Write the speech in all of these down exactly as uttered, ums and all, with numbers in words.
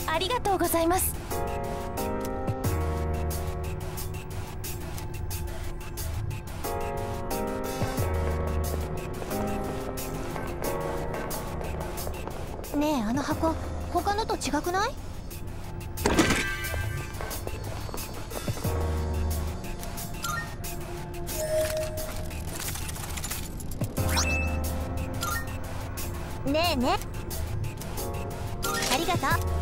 ありがとうございます。ねえ、あの箱他のと違くない？ねえねえ、ありがとう。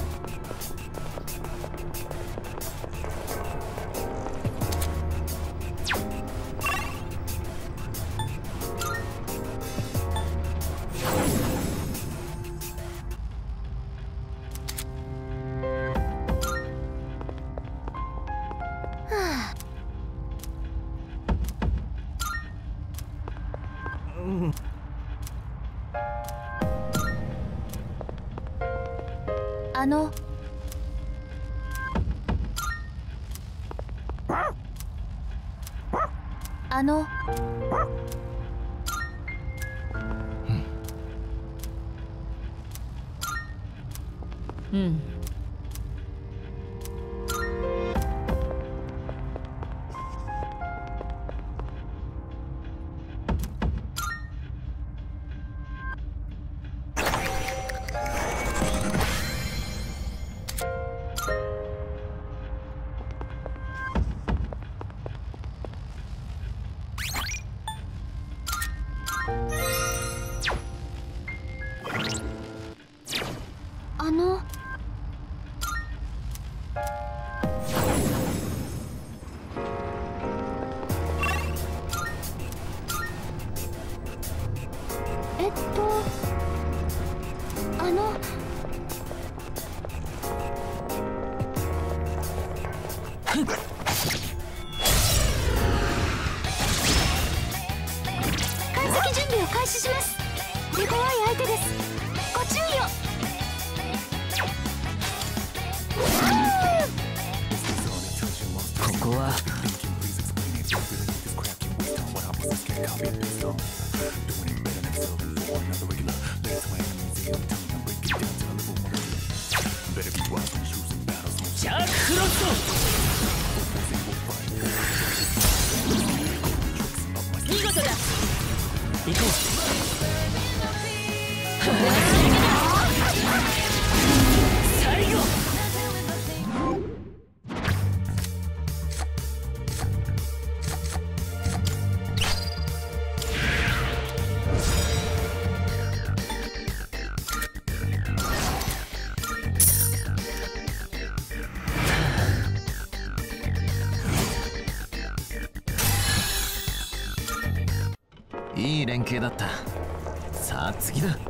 あのあのうん、うん、あのえっとあの解析準備を開始します。手強い相手です。ご注意を。 ここはジャックロット。見事だ。行こう。最後。いい連携だった。さあ次だ。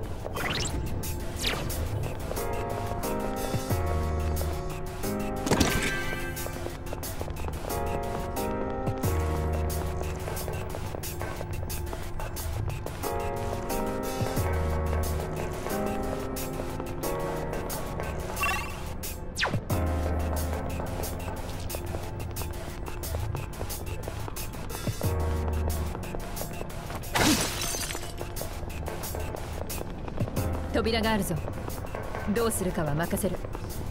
扉があるぞ。どうするかは任せる。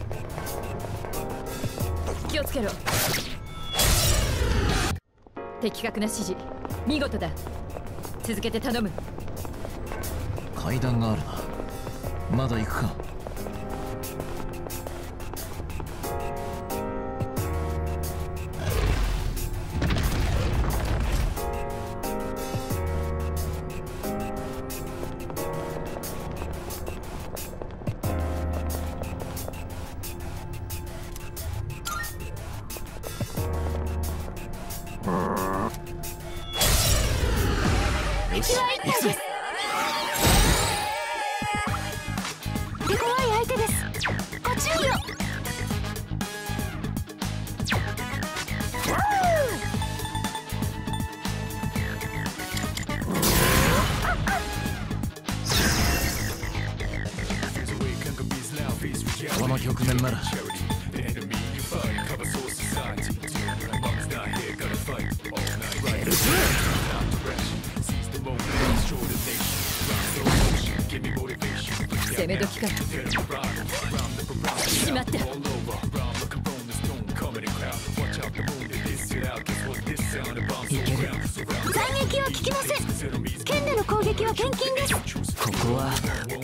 気をつけろ。的確な指示、見事だ。続けて頼む。階段があるな。まだ行くか。 敵は一体です。手強い相手です。ご注意を。 この局面なら攻め時か。 しまった。いける。 斬撃は効きません。剣での攻撃は厳禁です。 ここは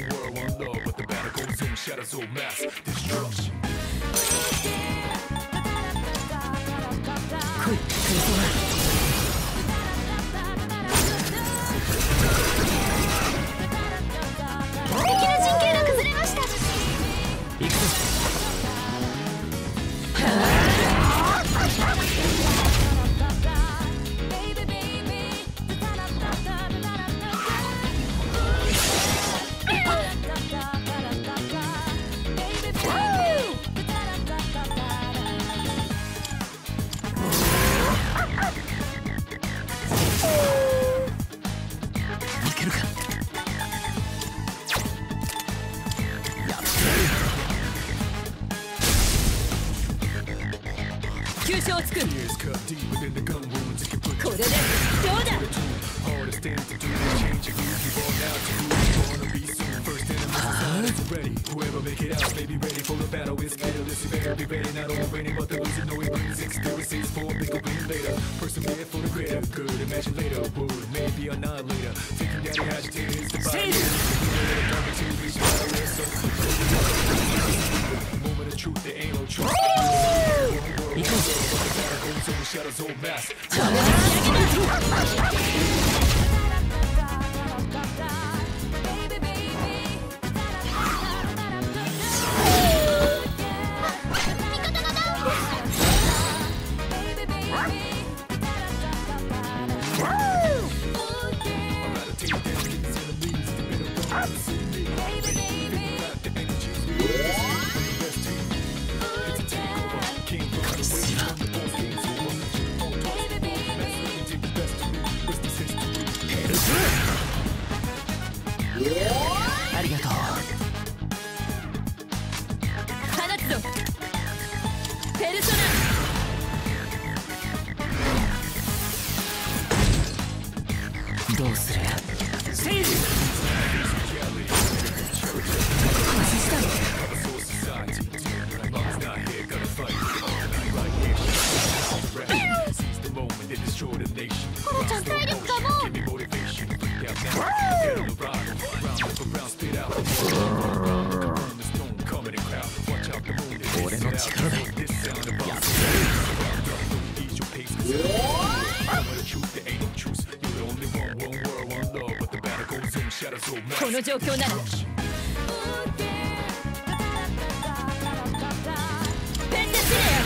来い、クリソナ。 敵の陣形が崩れました。 行くぞ。いけるか。急所を作る。これでどうだ。行こう。ありがとう。放つぞ。ペルソナ。どうする。セイル。 コロちゃん体力がもう。 俺の力でやってこの状況ならペンデスレア。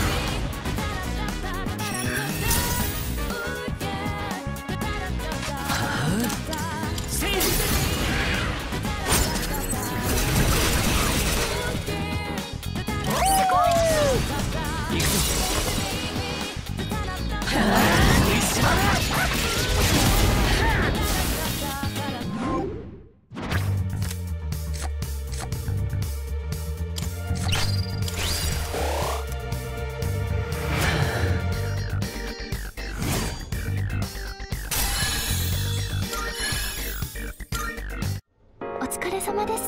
お疲れ様です。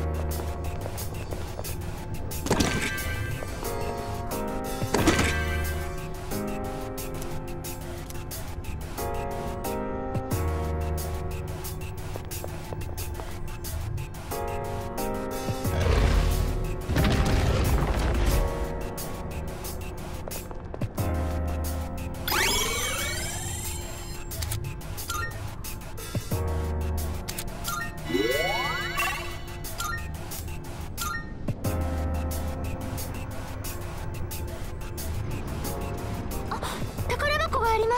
宝箱があります。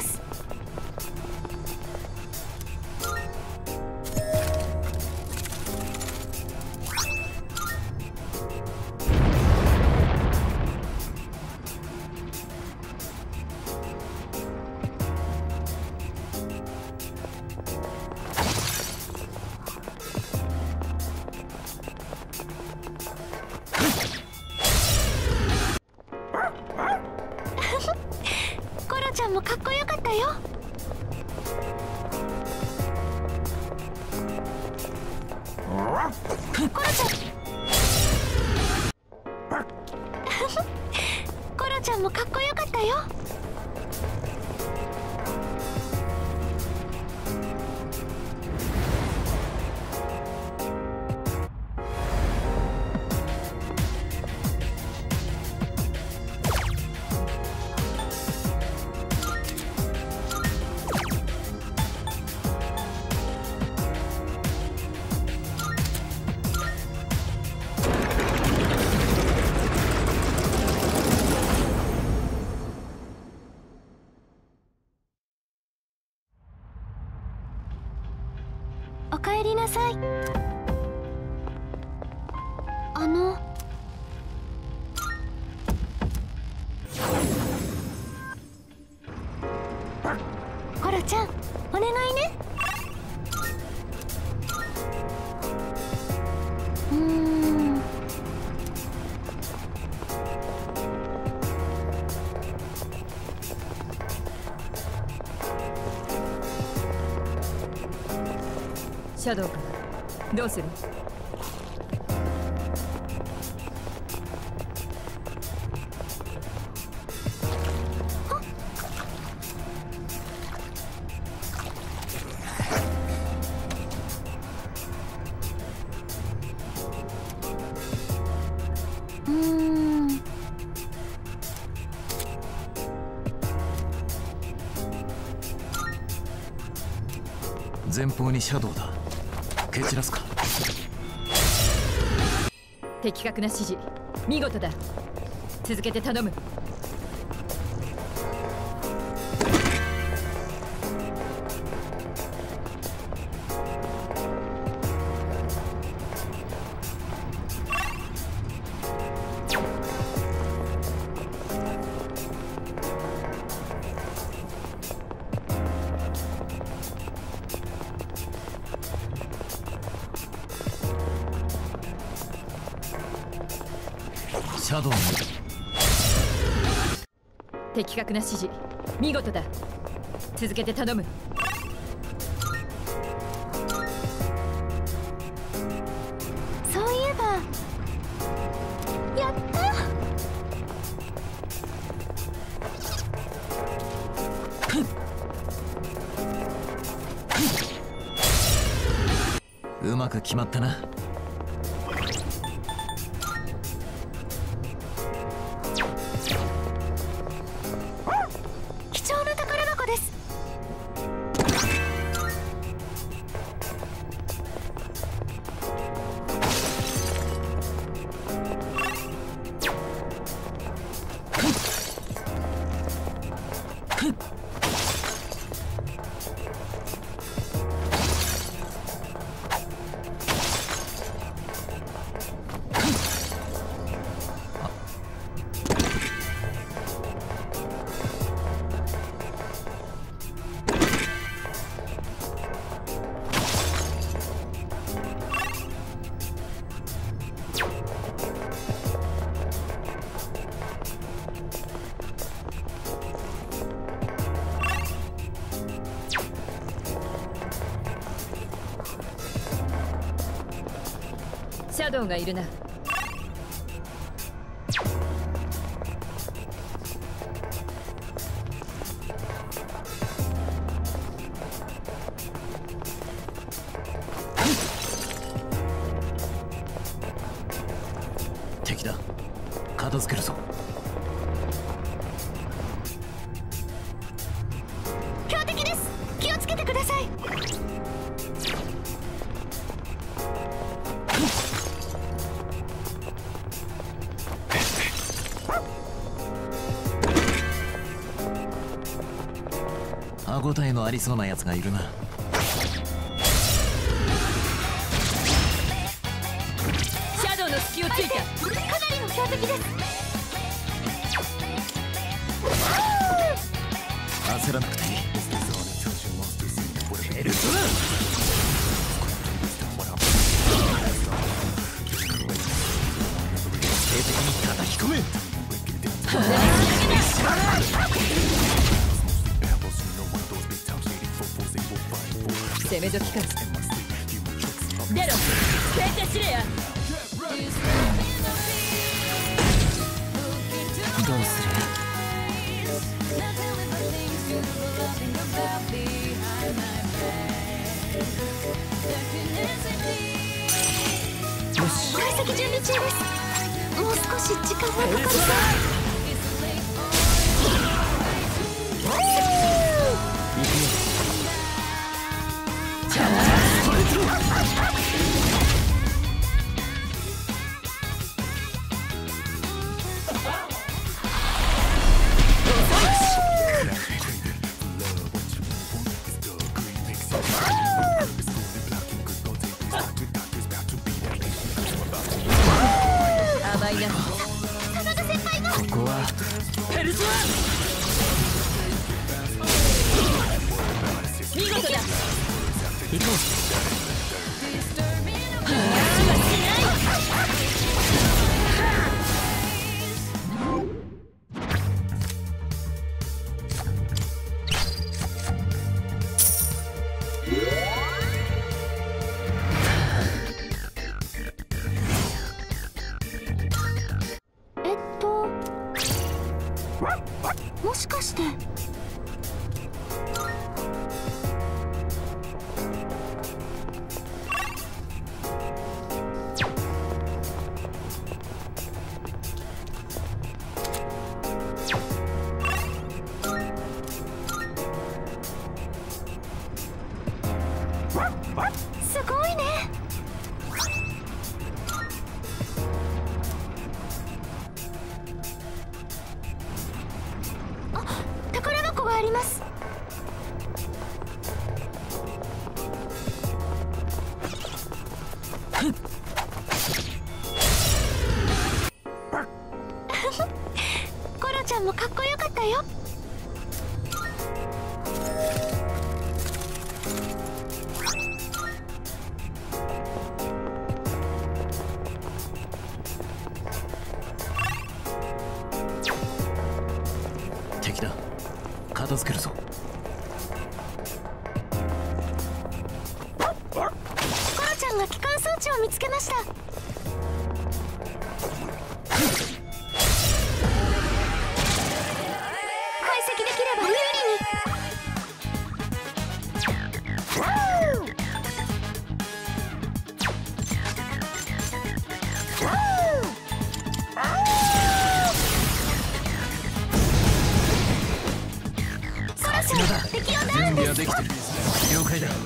コロちゃんもかっこよかったよ。コロちゃん。 ちゃんもかっこよかったよ。おかえりなさい。あのコロちゃん、お願いね。うーんシャドウ君、どうする？ うーん前方にシャドウだ。蹴散らすか。 的確な指示、見事だ。続けて頼む。 シャドウに的確な指示、見事だ。続けて頼む。 そういえばやった。 うまく決まったな。 貴重な宝箱です。 シャドウがいるな。 敵だ。片付けるぞ。 強敵です。気をつけてください。 歯応えのありそうなやつがいるな。 シャドウの隙をついた。 かなりの強敵です。 焦らなくていい。エルトラ定的に叩き込め。 攻め時か。出ろ、先手司令や。 どうする？ 解析準備中です。もう少し時間がかかりそう。 甘いな。 真田先輩が。 ここはペルソナ。見事だ。 行こう。 えっともしかして。すごいね。あ、宝箱があります。コロちゃんもかっこよかったよ。 敵だ。片付けるぞ。 コロちゃんが機関装置を見つけました。解析できれば有利に。ソラちゃん、適応ダウ準備ンです。 はできてる。了解だ。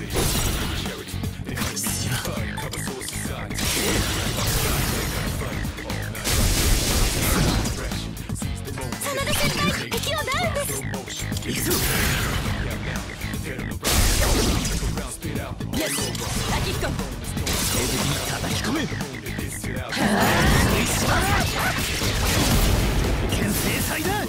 真田先輩、適応ダウンです。 行くぞ。 よし、先っこ。 兵的に叩き込め。牽制祭だ。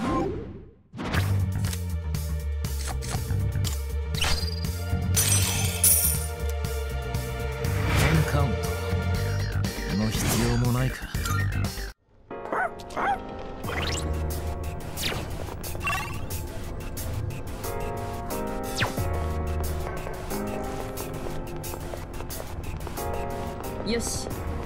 テンカウントの必要もないか。 よし。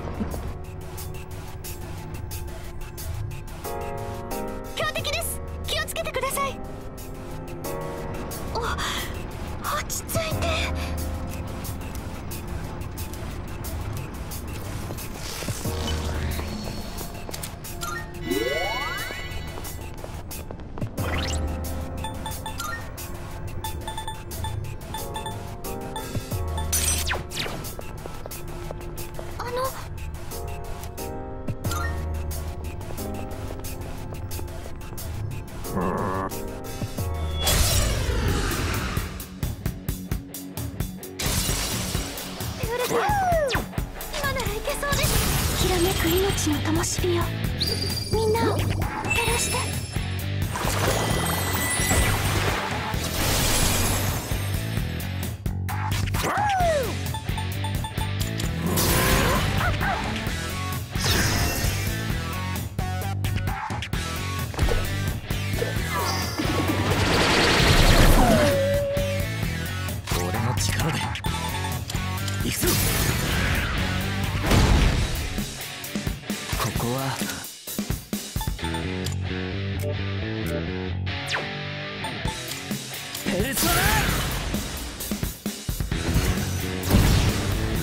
強敵です。気をつけてください。お、落ち着いて。あのウルトラ、今ならいけそうです。きらめく命の灯火よ、みんなを照らして。 俺の力で行くぞ。ここはペルソナ。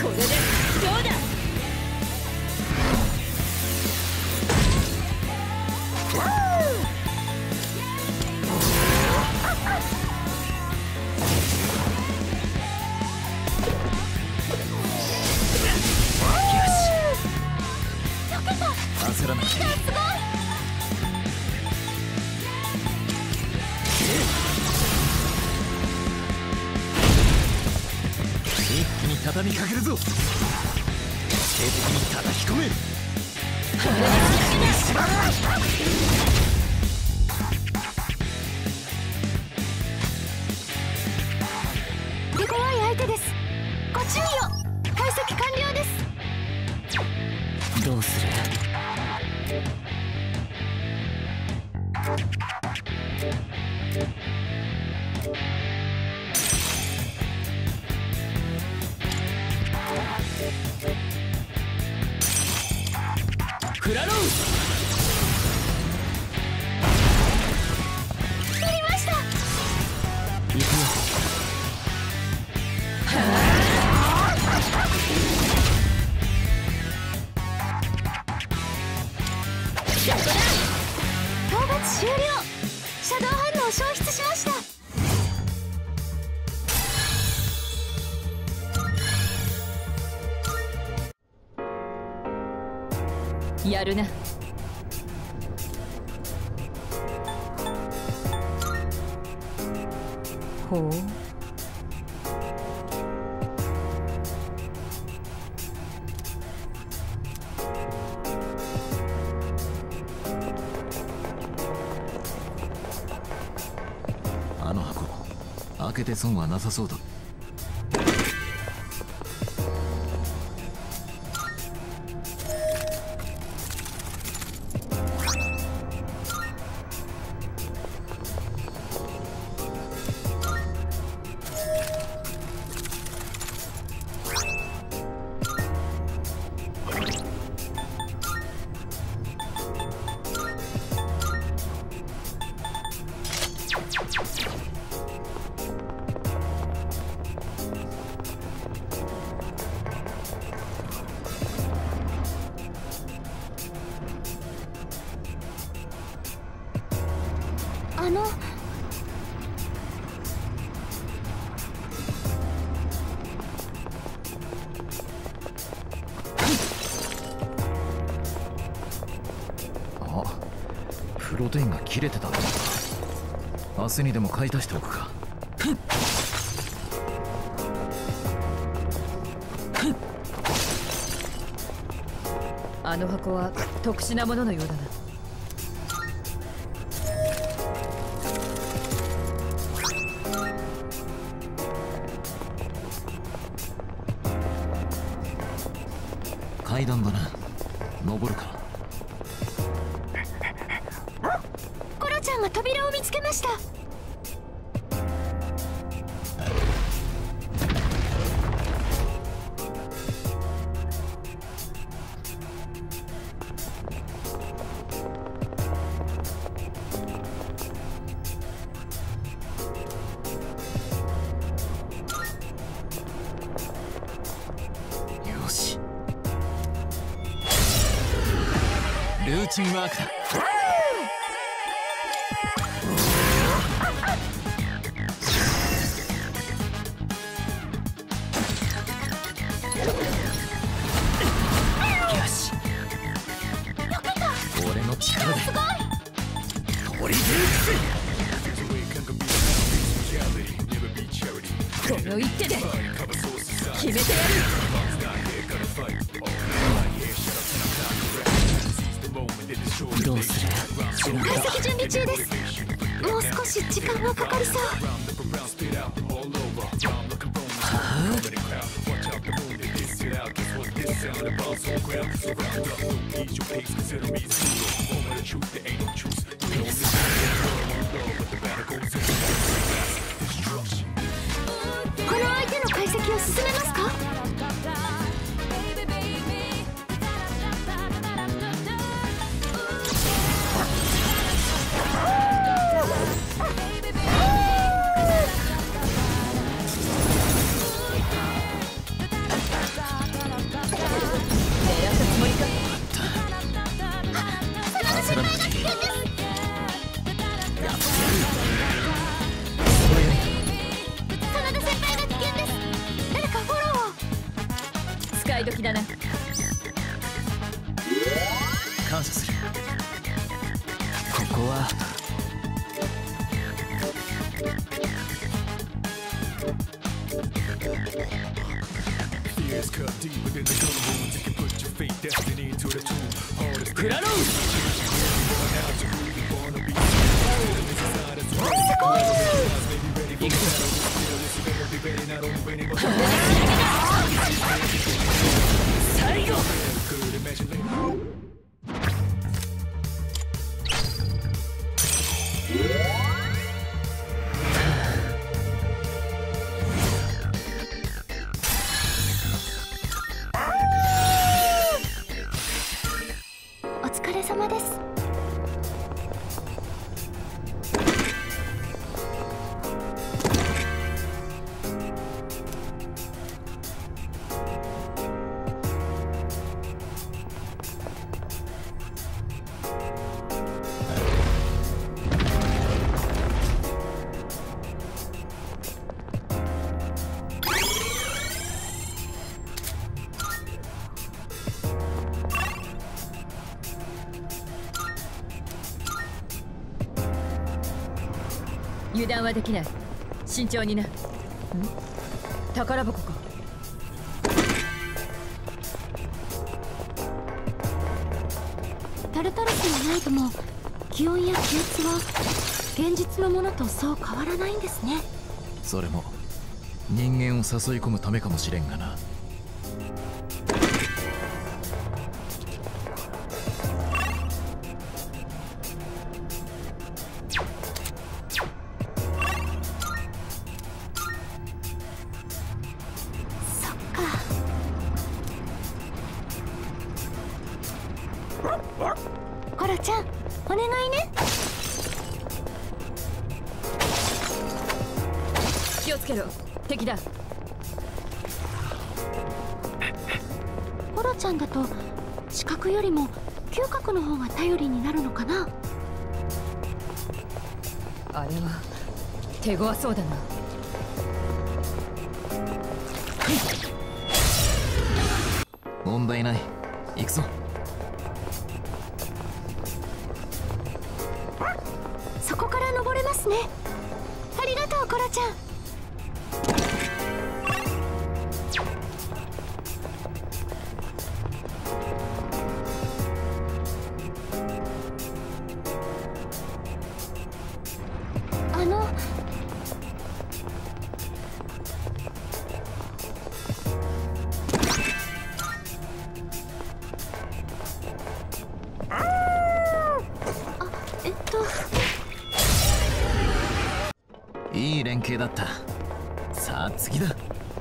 これでどうだ。 焦らない。一気に畳みかけるぞ。徹底的に叩き込め。 手強い相手です。ご注意を。解析完了です。 どうする。フラローやりました。 行くよ。 討伐終了。シャドウ反応消失しました。 やるな。ほう。 あの箱開けて損はなさそうだ。 あのあ、プロテインが切れてたんだ。明日にでも買い足しておくか。 あの箱は特殊なもののようだな。 階段だな。登るか。 コロちゃんが扉を見つけました。 よし。ルーチンワークだ。よし。俺の力で取りこの一手で決めてやる。 どうする。 解析準備中です。もう少し時間がかかりそう。この相手の解析を進めますか。 使い時だな。 感謝する。ここはクラロウ。最後。 お疲れ様です。 油断はできない。慎重にな。ん？宝箱か。 タルタルスのナイトも気温や気圧は現実のものとそう変わらないんですね。 それも人間を誘い込むためかもしれんがな。 コロちゃん、お願いね。 気をつけろ、敵だ。 コロちゃんだと視覚よりも嗅覚の方が頼りになるのかな。 あれは手強そうだな。 問題ない。行くぞ。 そこから登れますね。ありがとうコロちゃん。あのあえっといい連携だった。さあ次だ。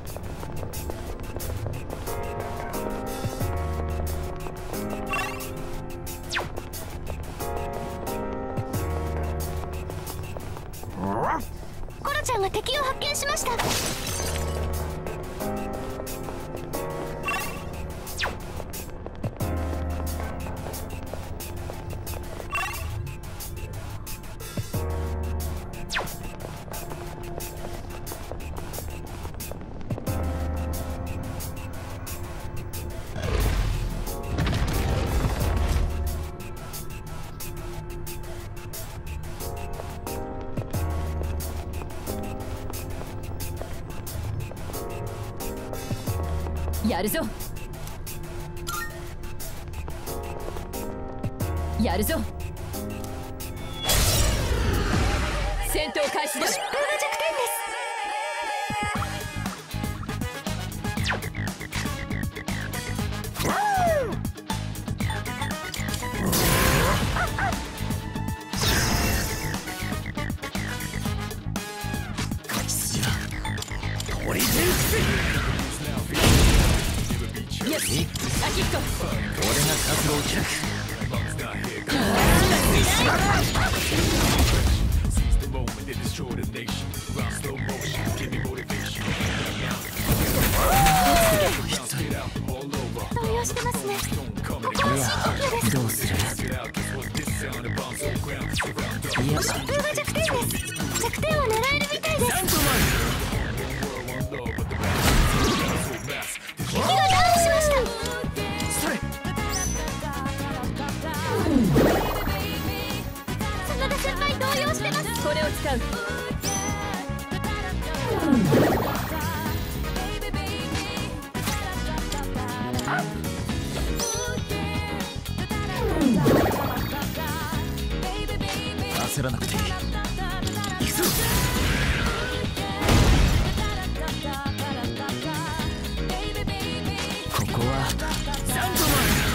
コロちゃんが敵を発見しました。 やるぞやるぞ。戦闘開始だ。 疾風が弱点です。 勝ち筋は取り全くよし、アキッコ。 俺が活路を開く。 動揺してますね。ここは深呼吸です。 どうする？いや、 疾風が弱点です。弱点を狙えるみたいです。敵がダウンしました。 う。 焦らなくていい。行くぞ。ここはサンドマン。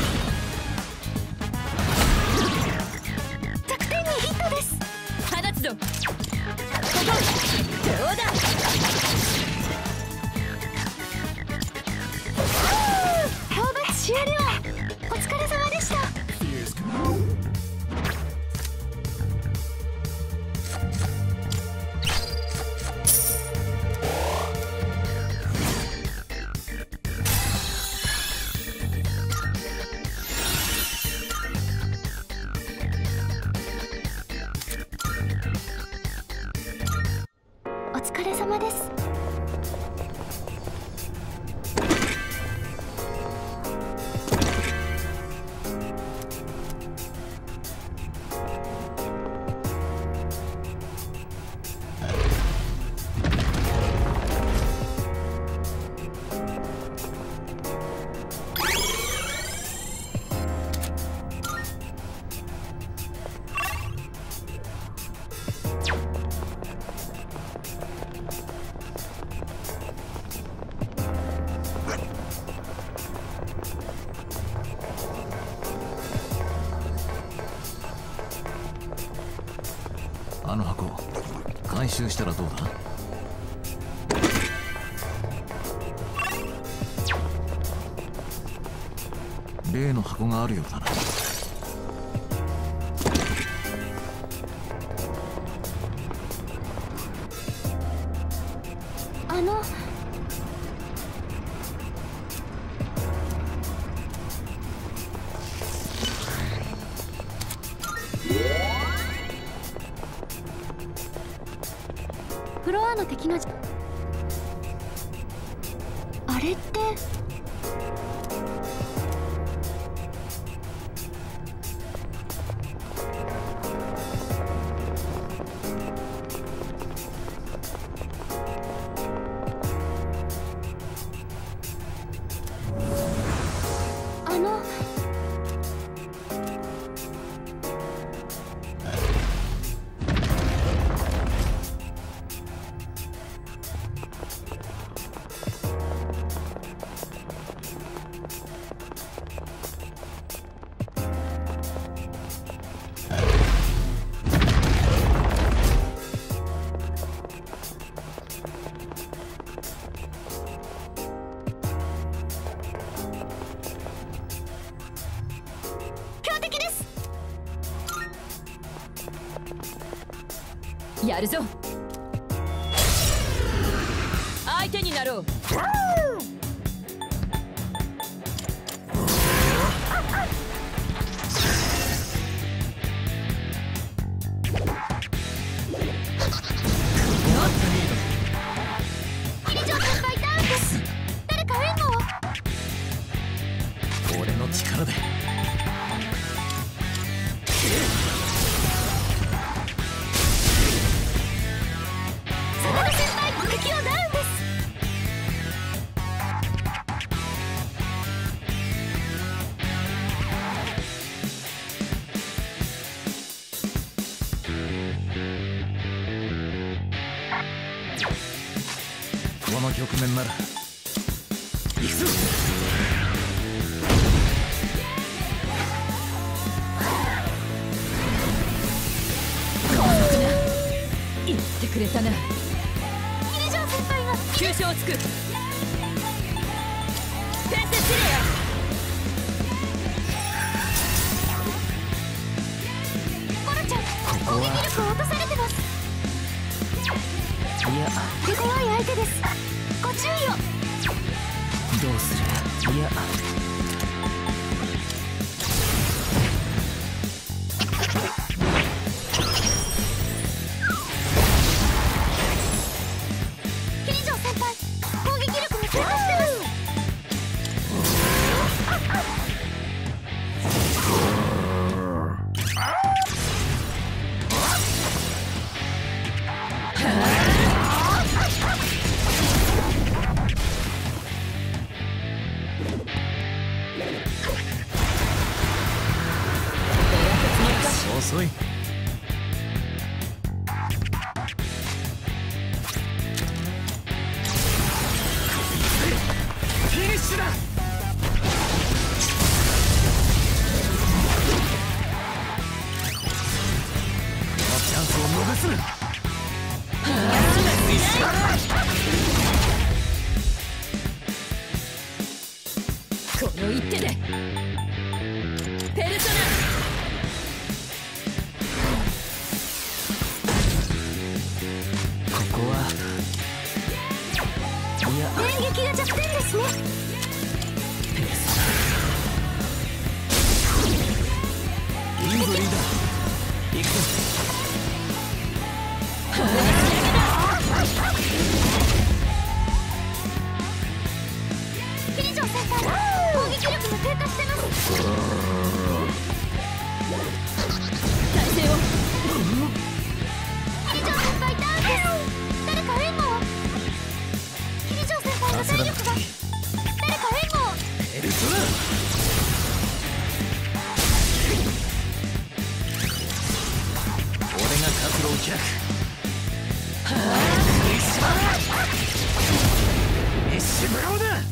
弱点にヒットです。 放つぞ。ここどうだ。 討伐終了。お疲れ様でした。お疲れ様です。 あの箱回収したらどうだ。例の箱があるようだな。 あのフロアの敵のじあれってあのやるぞ。相手になろう。 キリジョー先輩ダウンです。誰か援護を。 俺の力で。 坂田先輩敵をダウンです。 この局面なら行くぞ。 言ってくれたな。 キリジョー先輩が急所をつく。フェンセシリモロちゃん攻撃力を落とされてます。 いや手強い相手です。ご注意を。 どうする。いやキリジョー先輩攻撃力が低下してます。 遅い。フィニッシュだ。チャンスを逃すな。 この一手でペルソナ。 ここはいや電撃が弱点ですね。 ペルソナインブリーだ。行くぞ。 キリジョー先輩、攻撃力が低下してます。 体勢を。 キリジョー先輩ダウンです。誰か援護を。キリジョー先輩の体力が。誰か援護を。 ペルソナ。俺が活路を開く。はあ、フィッシュフィッシュブローだ。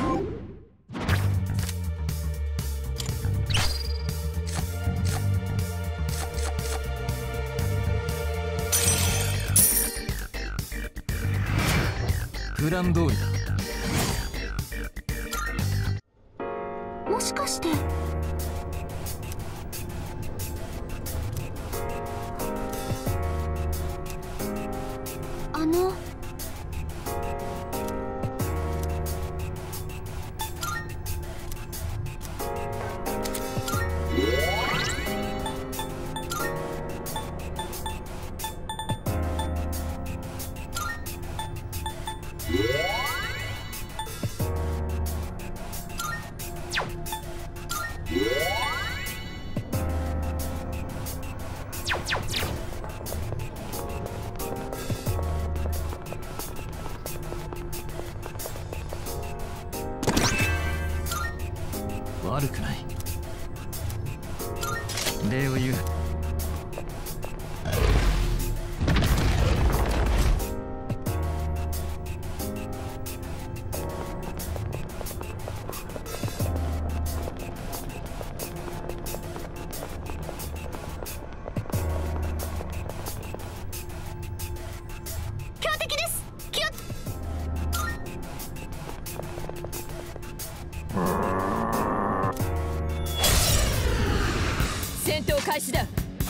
プラン通りだ。 もしかしてあの悪くない。礼を言う。 強敵です。気を。 戦闘開始だ。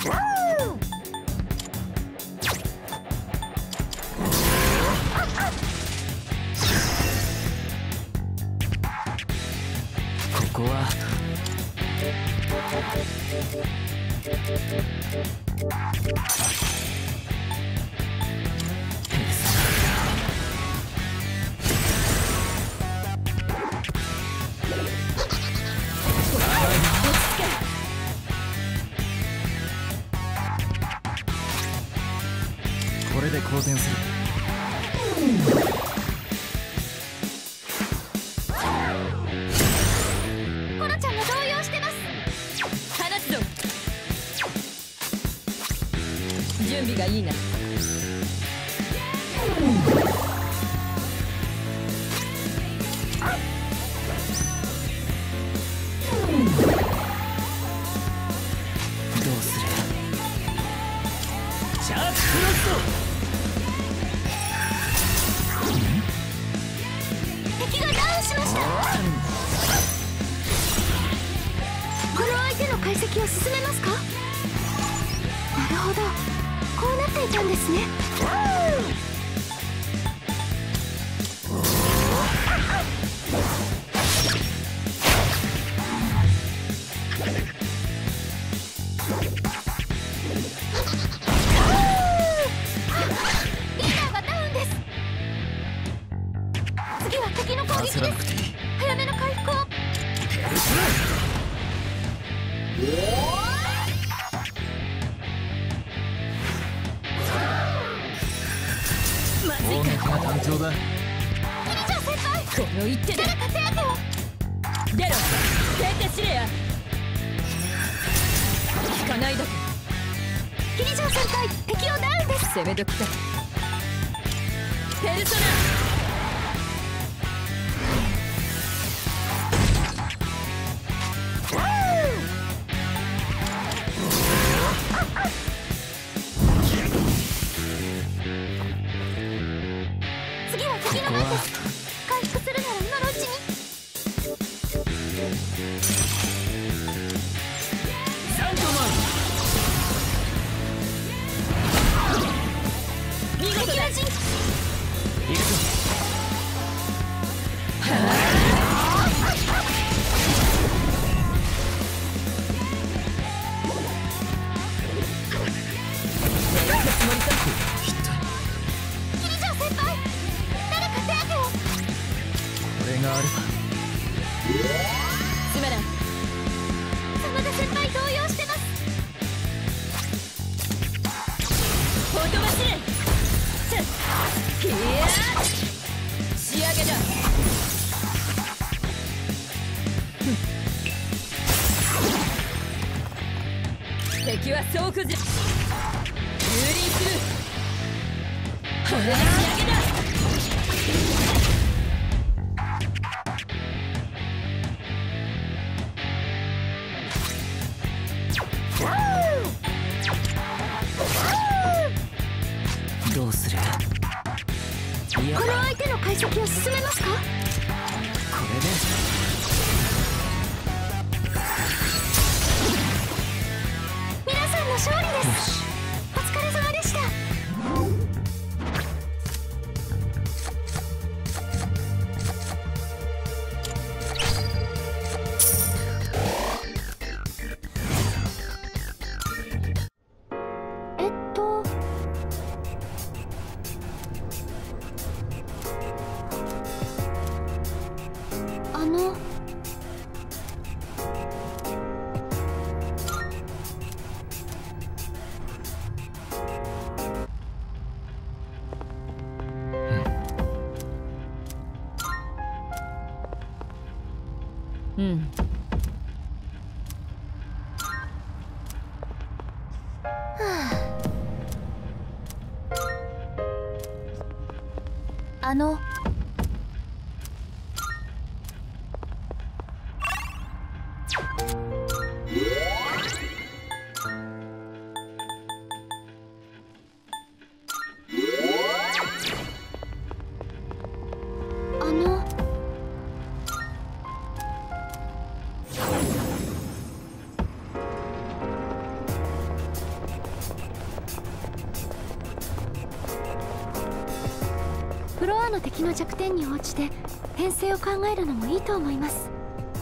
ここはペルソナ。これで好転する。 コロちゃんが動揺してます。 放つぞ。準備がいいな。 どうする。シャーククロスト。 敵がダウンしました。この相手の解析を進めますか。なるほど、こうなっていたんですね。リーダーがダウンです。次は敵の攻撃焦らなです。 くていい。 早めの回復を。 ペルソナ。攻撃が単調だ。 キリジョー先輩、 この一手で。 誰か手当てを。 出ろ。ペンテシレア。聞かないだけ。 キリジョー先輩、敵をダウンです。 攻め時か。ペルソナ。 次は敵の番です。回復するなら今のうちに。 サントマン。見事だ。 行くぞ。 キリジョー先輩、誰か手当てを。 これがあれば。 すまない。 真田先輩動揺してます。 ほとばしれ。いや仕上げだ。敵は総崩れ。蹂躙する。これで仕上げだ。 どうする？いや、 この相手の解析を進めますか？ これで皆さんの勝利です。お疲れ様でした。えっとあのうん。 あのあのフロアの敵の弱点に応じて編成を考えるのもいいと思います。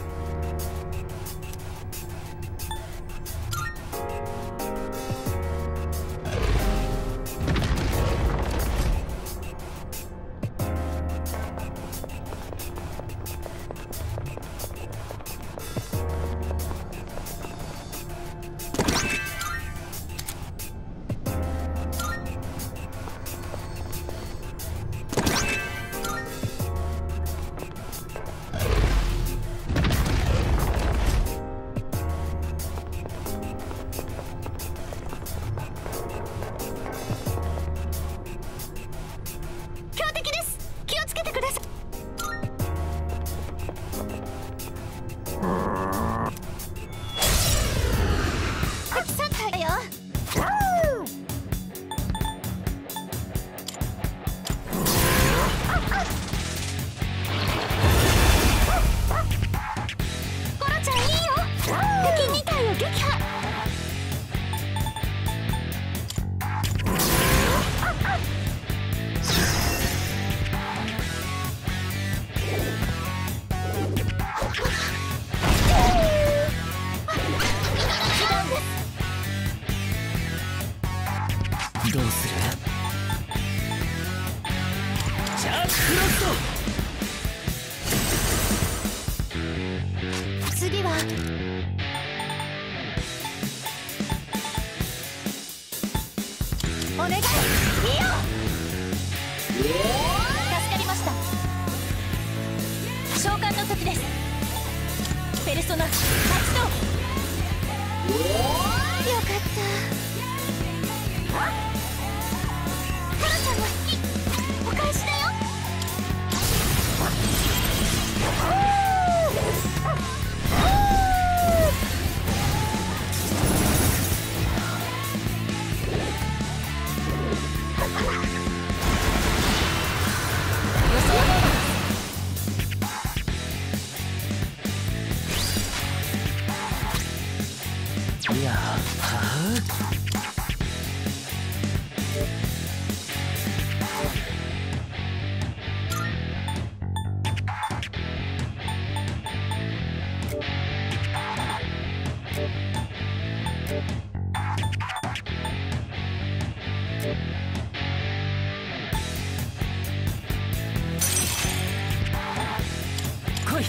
強敵です。気をつけてください。たくさんだよ。コロちゃんいいよ。敵に体を撃破。 どうする？ジャックロット。 次はお願い、ミオ。助かりました。召喚の時です。ペルソナ発動。よかった。 ちゃんの好きお返しだよ。 いや、はあ。来い。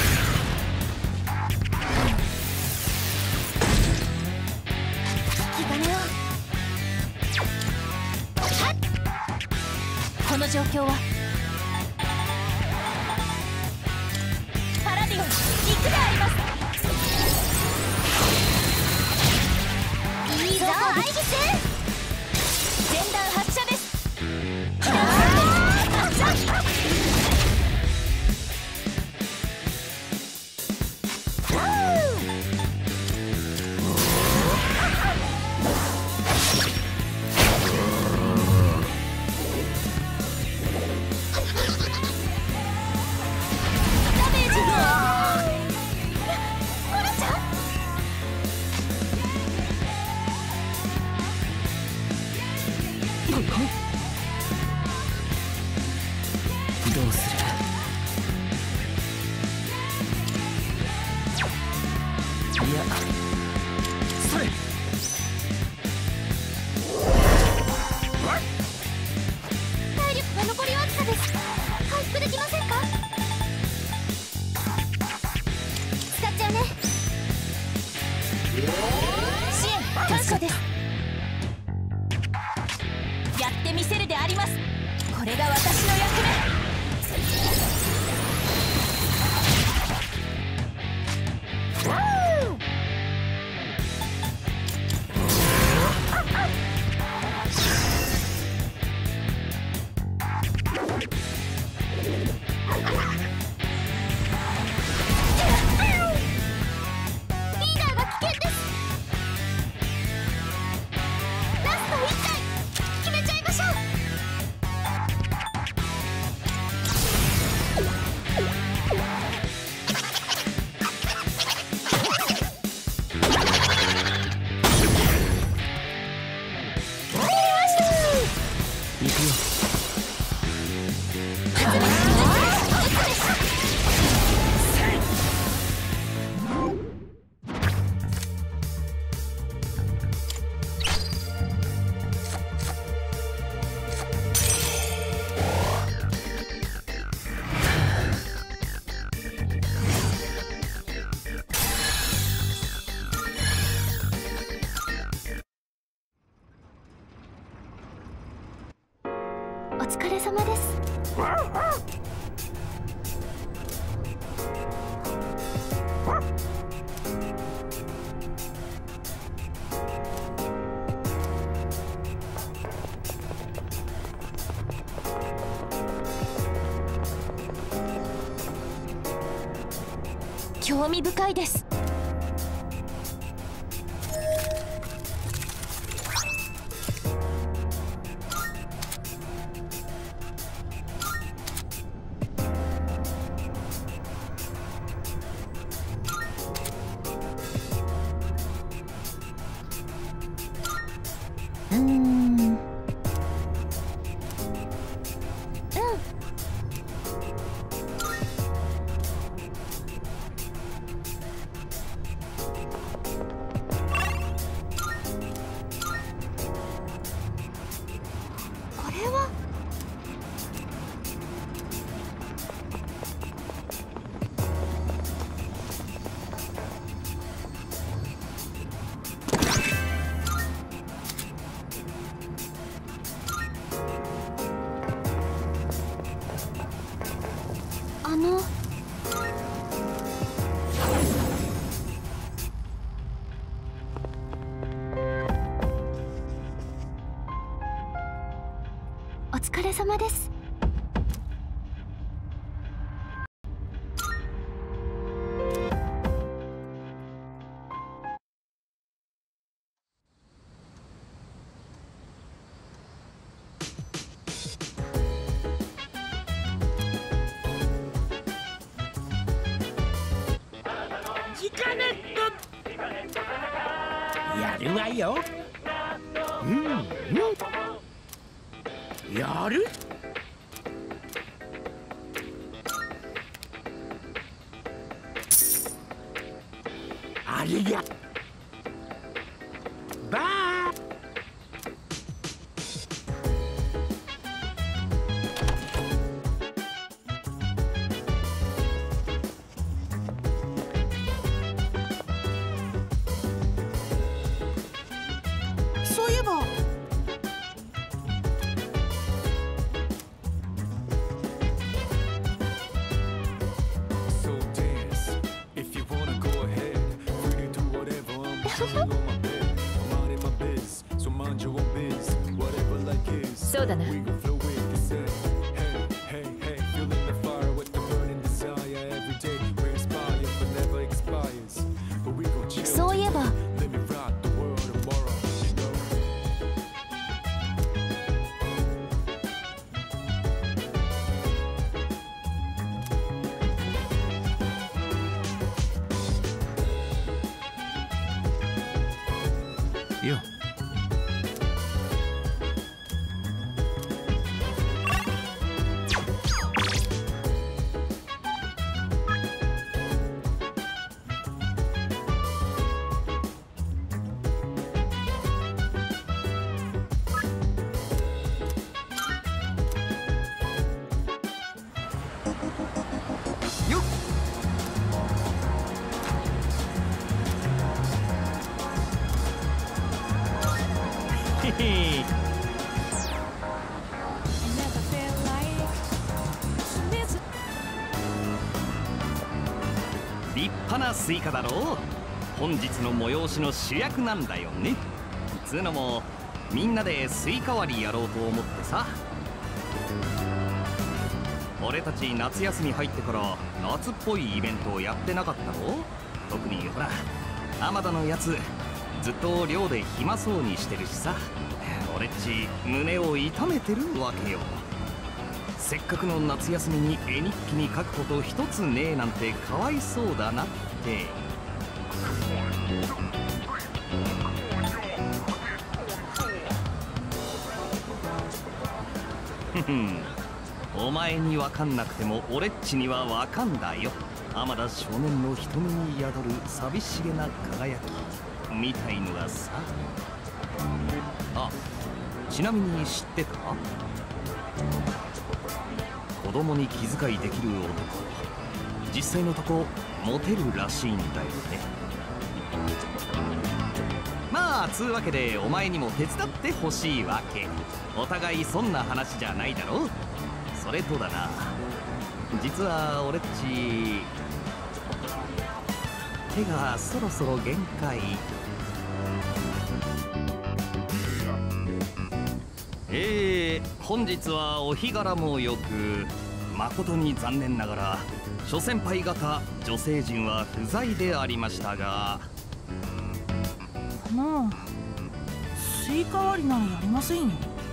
この状況はパラディゴン行くであります。いいぞアイギス、前段発射です。 どうする？いや、それ。 体力が残りわずかです。回復できませんか？使っちゃうね。支援感謝です。やってみせるであります。これが私の役目。お疲れ様です。興味深いです。うーん、うん。これは疲れ様です。 やるわよ。うんうん。やる。ありが。バイ。 そういえばそうだな。 そういえばよよっ立派なスイカだろう。本日の催しの主役なんだよね。つうのもみんなでスイカ割りやろうと思ってさ。俺たち夏休み入ってから夏っぽいイベントをやってなかったろ。特にほら天田のやつずっと寮で暇そうにしてるしさ。俺っち胸を痛めてるわけよ。せっかくの夏休みに絵日記に書くこと一つねえなんてかわいそうだなって。ふふん、お前にわかんなくても俺っちにはわかんだよ。天田少年の瞳に宿る寂しげな輝きみたいのがさ。あ、ちなみに知ってた？子供に気遣いできる男、実際のとこモテるらしいんだよね。まあつうわけでお前にも手伝ってほしいわけ。お互いそんな話じゃないだろ。それとだな、実は俺っち手がそろそろ限界。えー、本日はお日柄もよく誠に残念ながら諸先輩方女性陣は不在でありましたが。 あのスイカ割りならやりませんよ。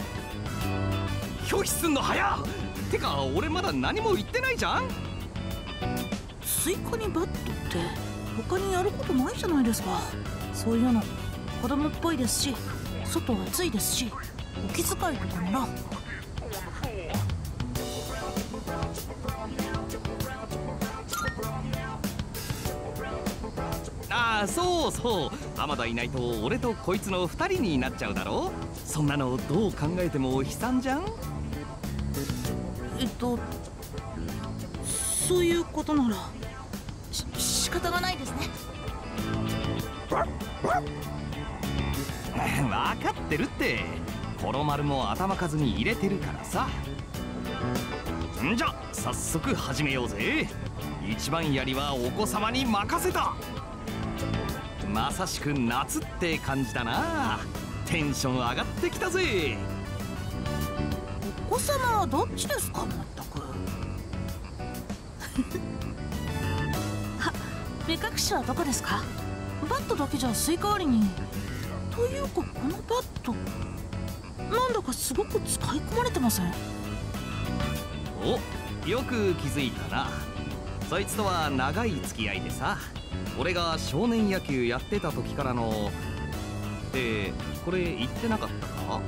拒否すんの早っ。てか俺まだ何も言ってないじゃん。 スイカにバットって他にやることないじゃないですか。そういうの子供っぽいですし、外暑いですし、お気遣いとかなら。 ああそうそう、天田いないと俺とこいつのふたりになっちゃうだろ。そんなのどう考えても悲惨じゃん。 えっとそういうことならし仕方がないですね。 分かってるって。コロ丸も頭数に入れてるからさ。んじゃ早速始めようぜ。一番槍はお子様に任せた。まさしく夏って感じだな。テンション上がってきたぜ。 子様はどっちですか、まったく。は、目隠しはどこですか？バットだけじゃスイカ割りに。というかこのバットなんだかすごく使い込まれてません？ お、よく気づいたな。そいつとは長い付き合いでさ、俺が少年野球やってた時からの。ってこれ言ってなかったか？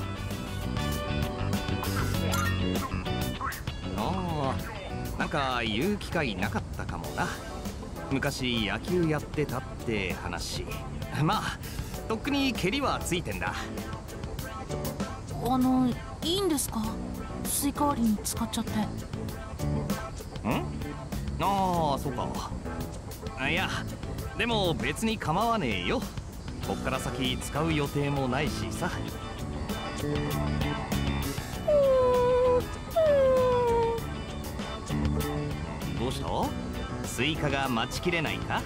ああ、なんか言う機会なかったかもな。昔野球やってたって話。まあとっくに蹴りはついてんだ。 あの、いいんですか？スイカ割りに使っちゃって。ん？ ああ、そうか。いやでも別に構わねえよ。こっから先使う予定もないしさ。どうした？スイカが待ちきれないか？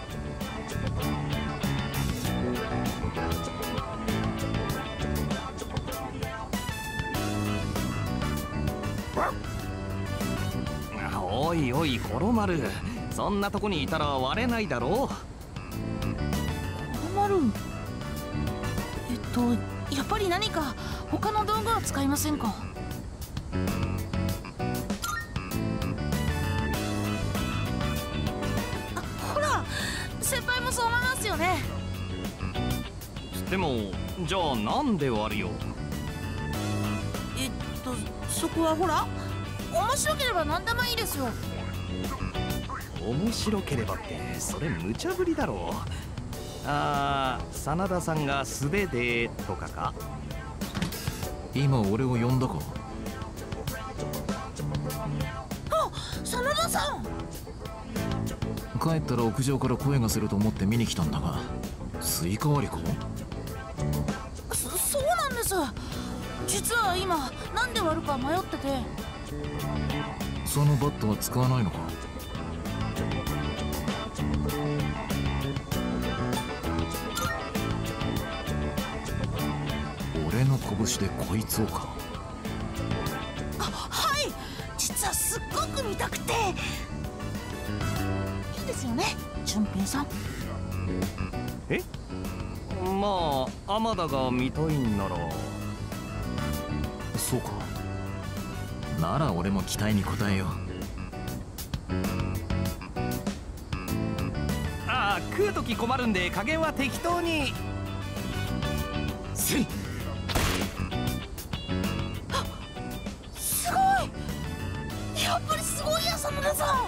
おいおい、コロマル、そんなとこにいたら割れないだろう。 コロマル、えっとやっぱり何か他の道具を使いませんか？あ、ほら、先輩もそう思いますよね。 でもじゃあなんで割るよ？ えっとそこはほら、面白ければ何でもいいですよ。 面白ければってそれ無茶ぶりだろう。ああ、真田さんが素手でとかか？ 今俺を呼んだか？ あ、真田さん。 帰ったら屋上から声がすると思って見に来たんだが、スイカ割りか？ そ、そうなんです。実は今何で割るか迷ってて。 そのバットは使わないのか？俺の拳でこいつをか？ あ、はい、実はすっごく見たくて。いいですよね、俊平さん。 え？まあ天田が見たいんなら。 そうか。なら俺も期待に応えよう。 ああ、食う時困るんで加減は適当に。せい。 あ、すごい。やっぱりすごいや、真田さ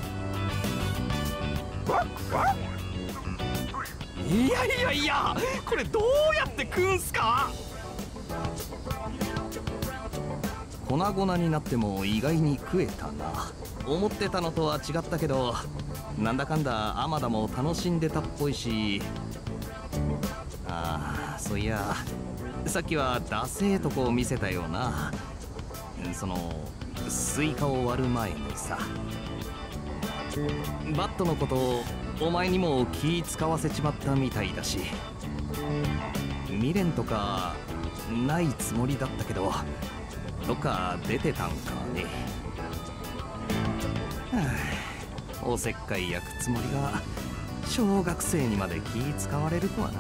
ん。いやいやいや、これどうやって食うんすか？粉々になっても意外に食えたな。思ってたのとは違ったけど、なんだかんだ天田も楽しんでたっぽいし。ああ、そういやさっきはダセーとこを見せたような。そのスイカを割る前にさ、バットのことをお前にも気使わせちまったみたいだし、未練とかないつもりだったけど、どっか出てたんかね。はあ、おせっかい焼くつもりが小学生にまで気使われるとはな。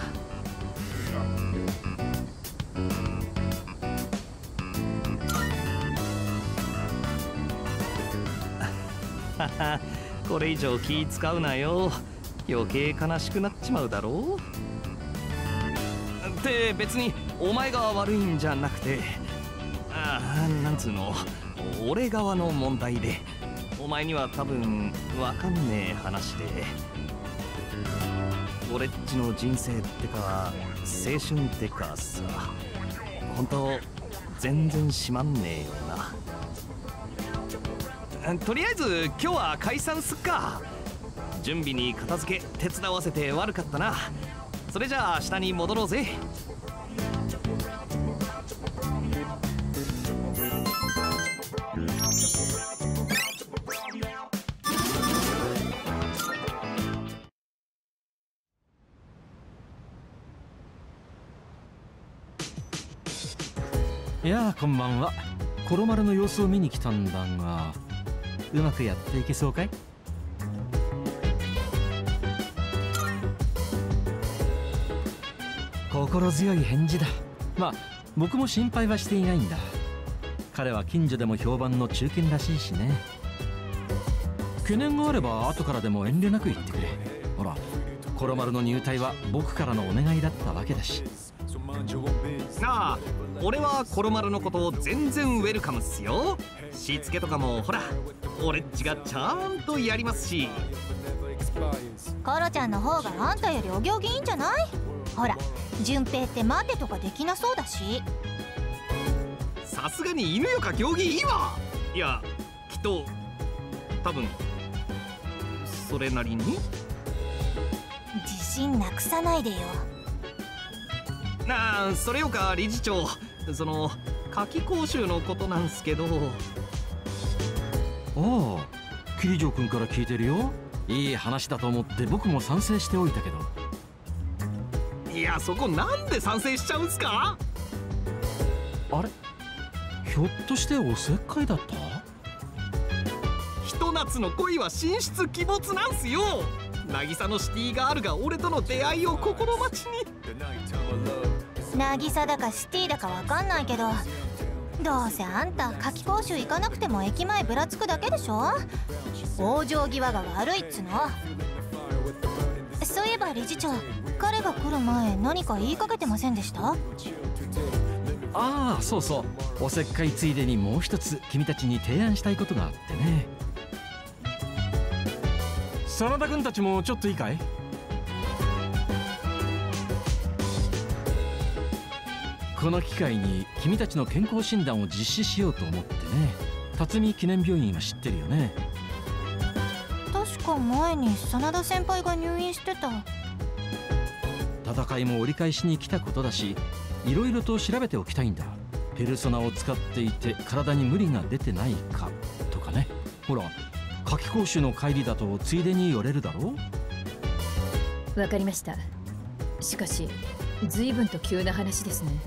はは、これ以上気使うなよ。余計悲しくなっちまうだろう。って別にお前が悪いんじゃなくて、ああ、なんつうの、俺側の問題で、お前には多分わかんねえ話で。俺っちの人生ってか青春ってかさ、本当全然しまんねえよな。とりあえず今日は解散すっか。準備に片付け手伝わせて悪かったな。それじゃあ明日に戻ろうぜ。 いやあ、こんばんは。 コロマルの様子を見に来たんだが、うまくやっていけそうかい？心強い返事だ。まあ僕も心配はしていないんだ。彼は近所でも評判の中堅らしいしね。懸念があれば後からでも遠慮なく言ってくれ。ほら、コロマルの入隊は僕からのお願いだったわけだし。 ああ、俺はコロマルのことを全然ウェルカムっすよ。しつけとかもほら俺っちがちゃんとやりますし。 コロちゃんの方があんたよりお行儀いいんじゃない？ほら、順平って待てとかできなそうだし。 さすがに犬よか行儀いいわ。いや、きっと多分それなりに。 自信なくさないでよ。 なあ、それよか理事長、その夏季講習のことなんすけど。 ああ、桐城君から聞いてるよ。いい話だと思って僕も賛成しておいたけど。 いや、そこなんで賛成しちゃうんすか？ あれ、ひょっとしておせっかいだった？ ひと夏の恋は神出鬼没なんすよ。渚のシティガールが俺との出会いを心待ちに。 渚だかシティだかわかんないけど、どうせあんた夏季講習行かなくても駅前ぶらつくだけでしょ。往生際が悪いっつの。そういえば理事長、彼が来る前何か言いかけてませんでした？ ああ、そうそう、おせっかいついでにもう一つ君たちに提案したいことがあってね。真田君たちもちょっといいかい？この機会に君たちの健康診断を実施しようと思ってね。辰巳記念病院は知ってるよね。 確か前に真田先輩が入院してた。 戦いも折り返しに来たことだし、いろいろと調べておきたいんだ。ペルソナを使っていて体に無理が出てないかとかね。ほら、夏季講習の帰りだとついでに寄れるだろう。 わかりました。しかし随分と急な話ですね。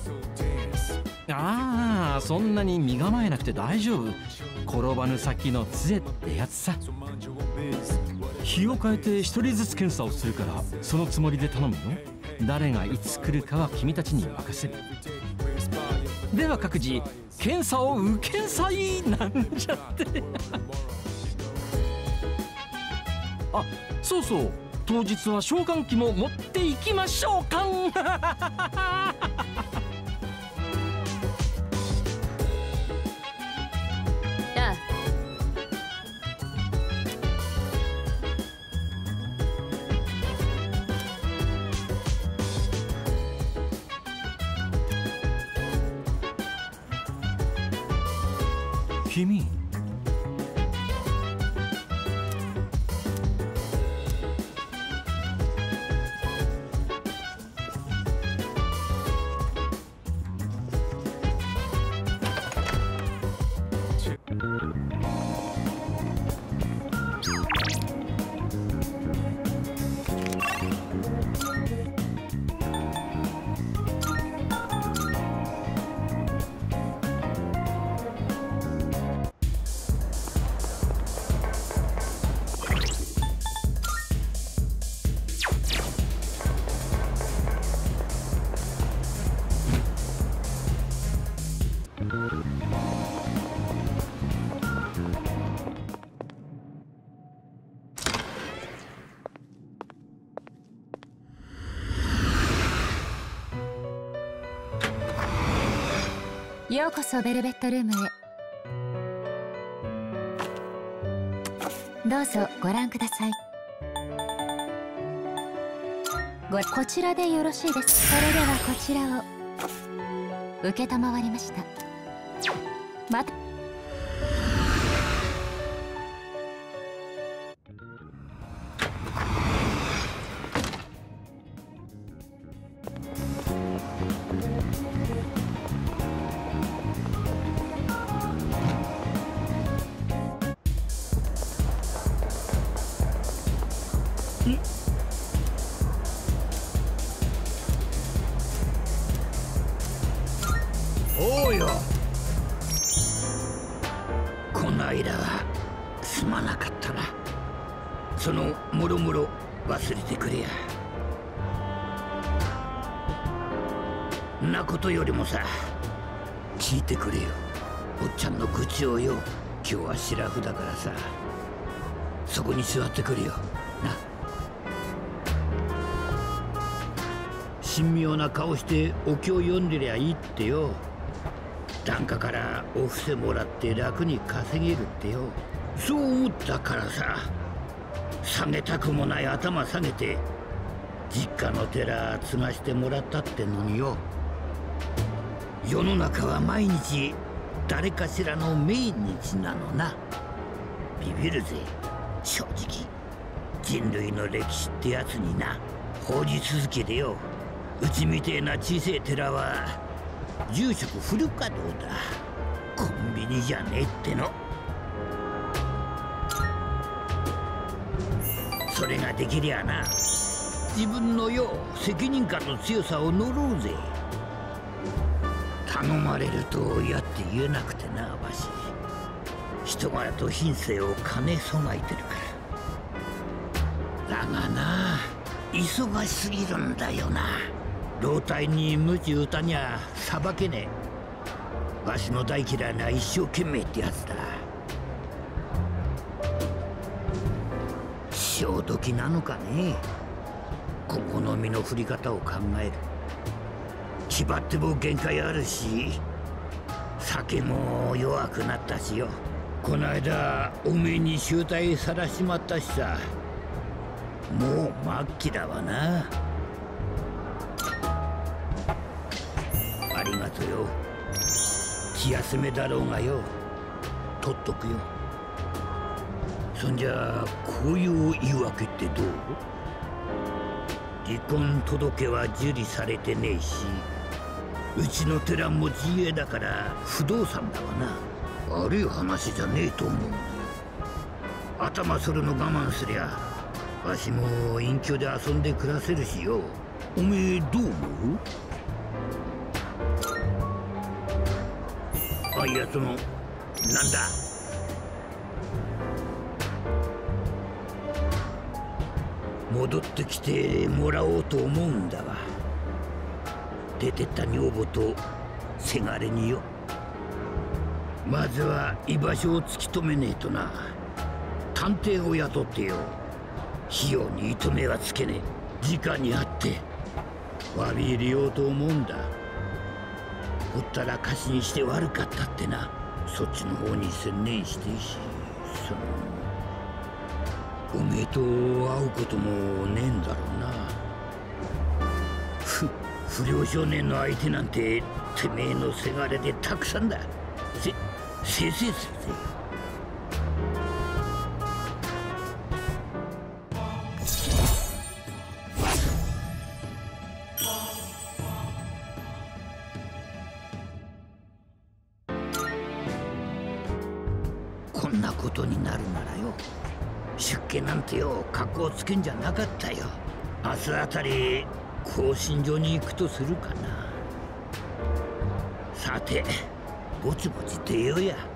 ああ、そんなに身構えなくて大丈夫。転ばぬ先の杖ってやつさ。日を変えて一人ずつ検査をするから、そのつもりで頼むよ。誰がいつ来るかは君たちに任せる。では各自検査を受けんさいなんじゃってあ、そうそう、当日は召喚機も持っていきましょうかん君、 ようこそベルベットルームへ。どうぞご覧ください。ごこちらでよろしいです。それではこちらを承りました。またの間はすまなかったな。そのもろもろ忘れてくれや。んなことよりもさ、聞いてくれよ、おっちゃんの愚痴をよ。今日はシラフだからさ、そこに座ってくれよな。神妙な顔してお経読んでりゃいいってよ。檀家からお布施もらって楽に稼げるってよ。そう思ったからさ、下げたくもない頭下げて実家の寺継がしてもらったってのによ。世の中は毎日誰かしらの命日なのな。ビビるぜ正直。人類の歴史ってやつにな、放り続けてよ。うちみてえな小せえ寺は住職フル稼働だ。コンビニじゃねえっての。それができりゃな、自分のよ責任感の強さを乗ろうぜ。頼まれるとやって言えなくてな、わし人柄と品性を兼ね備えてるから。だがな、忙しすぎるんだよな。老体に鞭打たにゃさばけねえ。わしの大嫌いな一生懸命ってやつだ。潮時なのかね。今後の身の振り方を考える。気張っても限界あるし、酒も弱くなったしよ。この間おめえに醜態さらしまったしさ、もう末期だわな。ありがとよ。気休めだろうがよ、取っとくよ。そんじゃこういう言い訳ってどう？離婚届は受理されてねえし、うちの寺も自営だから不動産だわな。悪い話じゃねえと思うんだよ。頭そるの我慢すりゃわしも隠居で遊んで暮らせるしよ。おめえどう思う？あ、いや、そのなんだ、戻ってきてもらおうと思うんだわ。出てった女房とせがれによ。まずは居場所を突き止めねえとな。探偵を雇ってよ、費用に糸目はつけねえ。直に会って詫び入れようと思うんだ。ほったらかしにして悪かったってな、そっちの方に専念してし、そのおめえと会うこともねえんだろうな。ふ不良少年の相手なんててめえのせがれでたくさんだ。せせいせいするぜ。こんなことになるならよ、出家なんてよ格好つけんじゃなかったよ。明日あたり興信所に行くとするかな。さてぼちぼち出ようや。